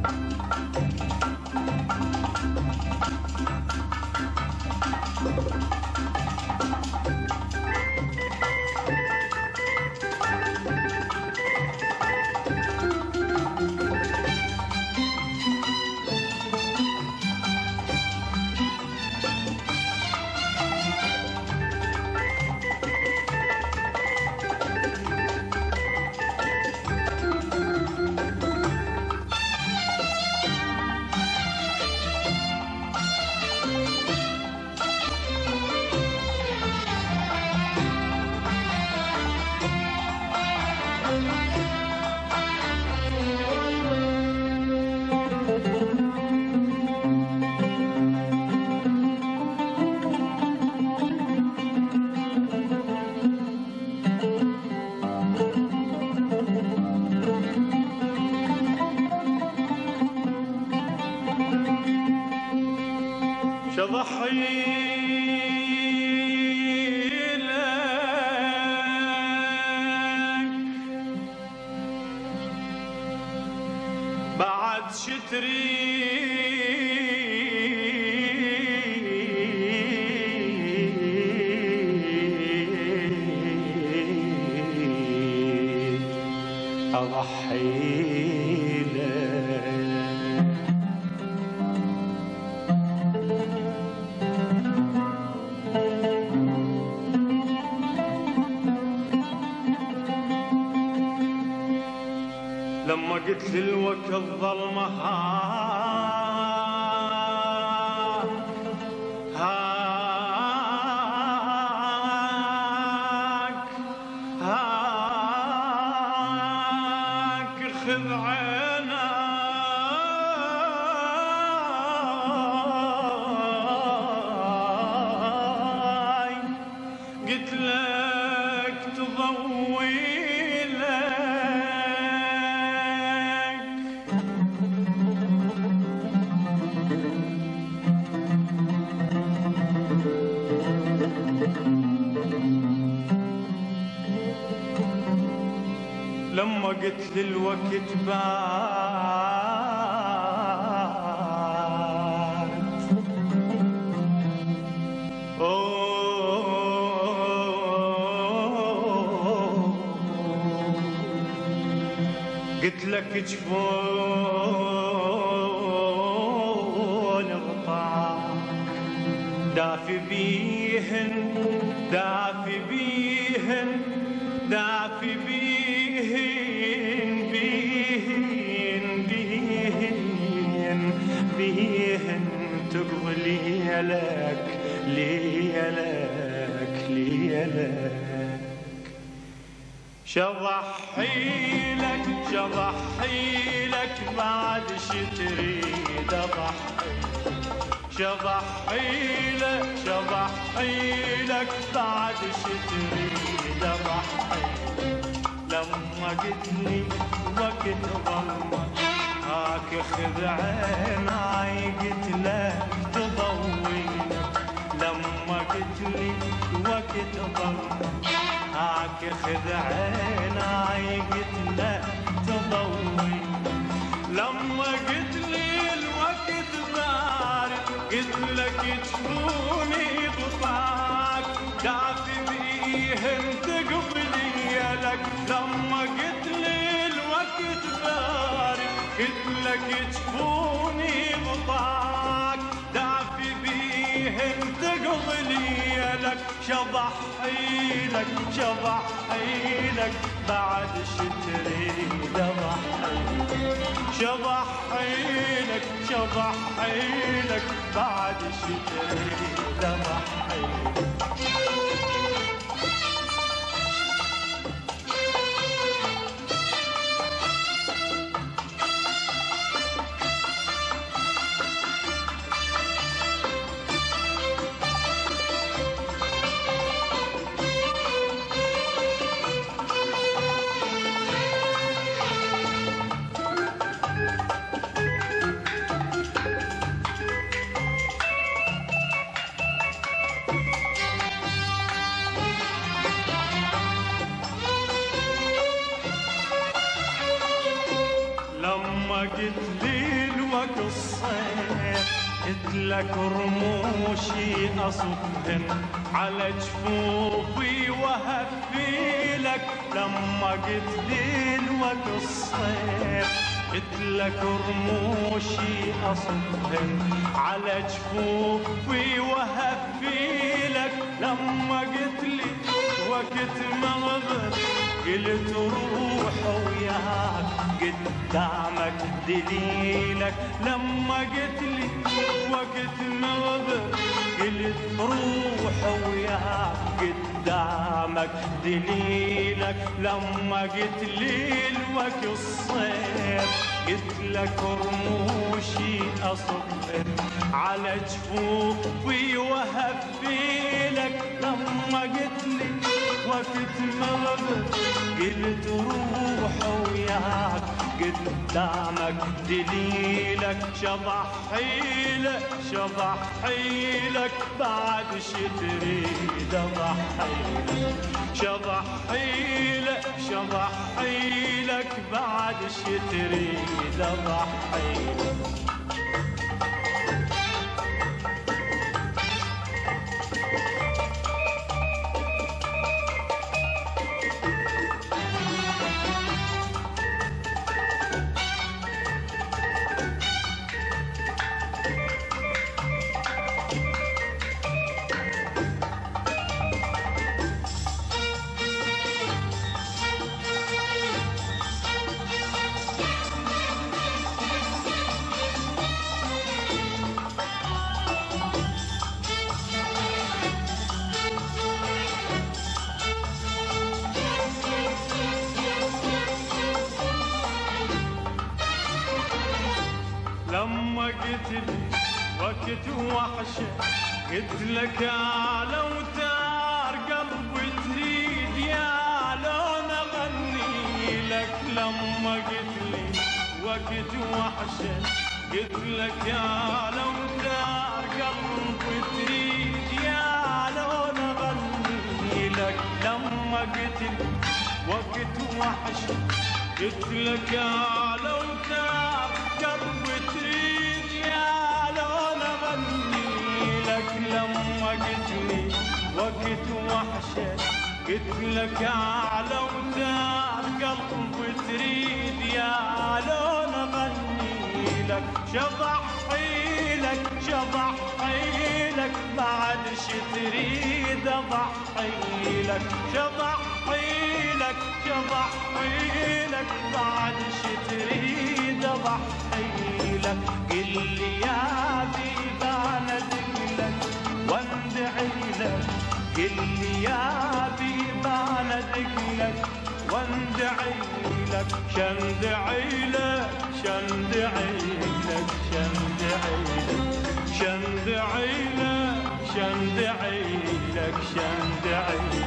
لما قلت للوقت الظلمة هاك خذ عيناي قلت لك تضوي لما قلت للوقت بات قلت لك جفون غطاك دافي بيهن دافي بيهن دافي بيهن بيهن تقضي ليلك ليلك ليلك شضحيلك شضحيلك بعد شتريد اضحي شضحيلك شضحيلك بعد شتريد اضحي لما قلتلي وقت ظلمة هاك خذ عيناي قلت لك تضوي لما قلتلي وقت ظلمة هاك خذ عيناي قلت لك تضوي لما قلتلي الوقت بارد قلت لك جفوني غطاك دافي بيهن تقضي ليلك لما قلت لي الوقت بارد قلت لك جفوني غطاك دافي بيهن تقضي ليلك شضحيلك شضحيلك بعد شتريد اضحي شضحيلك شضحيلك بعد شتريد اضحي دلوك الصيف قتلك رموشي أصبهن على جفوفي وهفيلك لما قلت دلوك الصيف قتلك رموشي أصبهن على جفوفي وهفيلك لما قلت لي وقت مغرب قلت روح وياك قدامك دليلك لما قلت لي وقت مغرب قلت روح وياك قدامك دليلك لما قلت لي الوقت الصيف قلت لك رموشي أصبر على جفوفي وهفيلك لما قلت لي وقت مغرب قلت روح وياك قدامك دليلك شضحيلك شضحيلك بعد شتريد اضحيلك شضحيلك شضحيلك بعد شتريد اضحيلك لما قلت لي وقت وحشة قلت لك لو تار قلبي تريد يا لون اغني لك لما قلت لي وقت وحشة قلت لك لو تار قلبي تريد يا لون اغني لك لما قلت لي وقت وحشة قلت لك لو تار قلبي تريد يا لون اغني لك لما قلت لي وقت وحشة قلت لك لو تار قلبي تريد يا لون اغني لك شضحيلك شضحيلك بعد شتريد اضحيلك شضحيلك شضحيلك بعد شتريد اضحيلك قل لي يا حبيب انا ادعيلك واندعيلك قل لي يا حبيب انا ادعيلك واندعيلك شندعيلك شندعيلك شندعيلك شندعيلك شندعيلك شندعيلك